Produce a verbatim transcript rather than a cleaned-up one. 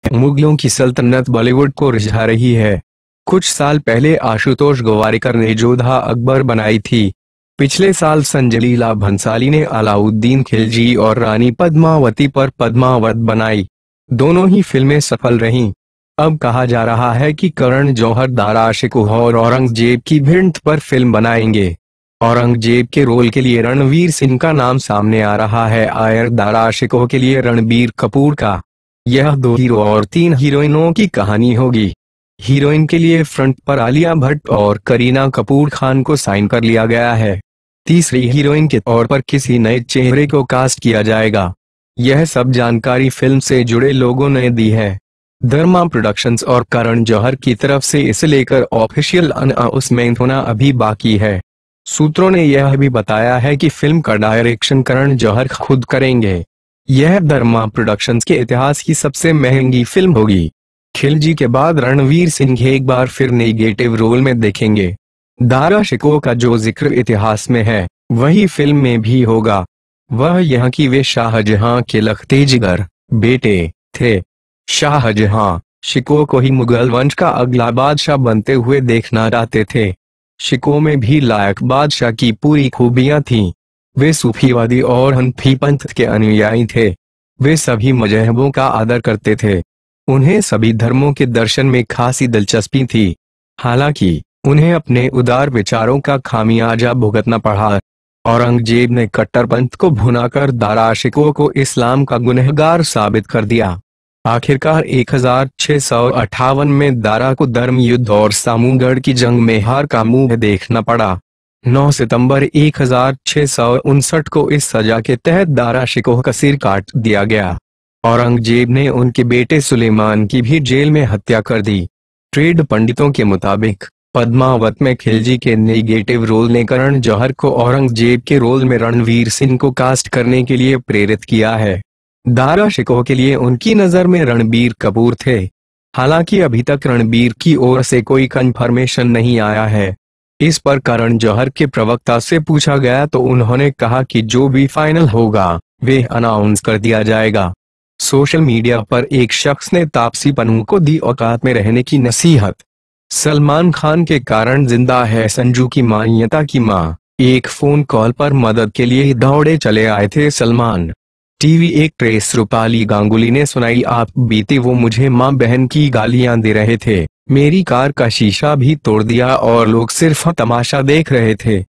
मुगलों की सल्तनत बॉलीवुड को रिझा रही है। कुछ साल पहले आशुतोष गोवारिकर ने जोधा अकबर बनाई थी। पिछले साल संजय लीला भंसाली ने अलाउद्दीन खिलजी और रानी पद्मावती पर पद्मावत बनाई। दोनों ही फिल्में सफल रहीं। अब कहा जा रहा है कि करण जौहर दारा शिकोह और औरंगजेब की भिड़ंत पर फिल्म बनाएंगे। औरंगजेब के रोल के लिए रणवीर सिंह का नाम सामने आ रहा है, आयर दारा शिकोह के लिए रणबीर कपूर का। यह दो हीरो और तीन हीरोइनों की कहानी होगी। हीरोइन के लिए फ्रंट पर आलिया भट्ट और करीना कपूर खान को साइन कर लिया गया है। तीसरी हीरोइन के तौर पर किसी नए चेहरे को कास्ट किया जाएगा। यह सब जानकारी फिल्म से जुड़े लोगों ने दी है। धर्मा प्रोडक्शंस और करण जौहर की तरफ से इसे लेकर ऑफिशियल अनाउंसमेंट होना अभी बाकी है। सूत्रों ने यह भी बताया है कि फिल्म का डायरेक्शन करण जौहर खुद करेंगे। यह धर्मा प्रोडक्शंस के इतिहास की सबसे महंगी फिल्म होगी। खिलजी के बाद रणवीर सिंह एक बार फिर नेगेटिव रोल में देखेंगे। दारा शिकोह का जो जिक्र इतिहास में है वही फिल्म में भी होगा। वह यह कि वे शाहजहां के लखते जिगर बेटे थे। शाहजहां शिकोह को ही मुगल वंश का अगला बादशाह बनते हुए देखना चाहते थे। शिकोह में भी लायक बादशाह की पूरी खूबियां थीं। वे सूफीवादी और हनफी पंथ के अनुयायी थे। वे सभी मजहबों का आदर करते थे। उन्हें सभी धर्मों के दर्शन में खासी दिलचस्पी थी। हालांकि उन्हें अपने उदार विचारों का खामियाजा भुगतना पड़ा। औरंगजेब ने कट्टरपंथ को भुनाकर दारा शिकोह को इस्लाम का गुनहगार साबित कर दिया। आखिरकार एक हजार छह सौ अट्ठावन में दारा को धर्म युद्ध और सामूगढ़ की जंग में हार का मुंह देखना पड़ा। नौ सितंबर एक हजार छह सौ उनसठ को इस सजा के तहत दारा शिकोह का सिर काट दिया गया। औरंगजेब ने उनके बेटे सुलेमान की भी जेल में हत्या कर दी। ट्रेड पंडितों के मुताबिक पद्मावत में खिलजी के नेगेटिव रोल ने करण जौहर को औरंगजेब के रोल में रणवीर सिंह को कास्ट करने के लिए प्रेरित किया है। दारा शिकोह के लिए उनकी नजर में रणबीर कपूर थे। हालांकि अभी तक रणबीर की ओर से कोई कंफर्मेशन नहीं आया है। इस पर करण जौहर के प्रवक्ता से पूछा गया तो उन्होंने कहा कि जो भी फाइनल होगा वे अनाउंस कर दिया जाएगा। सोशल मीडिया पर एक शख्स ने तापसी पन्नू को दी औकात में रहने की नसीहत। सलमान खान के कारण जिंदा है संजू की मान्यता की मां। एक फोन कॉल पर मदद के लिए दौड़े चले आए थे सलमान। टीवी एक्ट्रेस रूपाली गांगुली ने सुनाई आप बीती, वो मुझे मां बहन की गालियां दे रहे थे, मेरी कार का शीशा भी तोड़ दिया और लोग सिर्फ तमाशा देख रहे थे।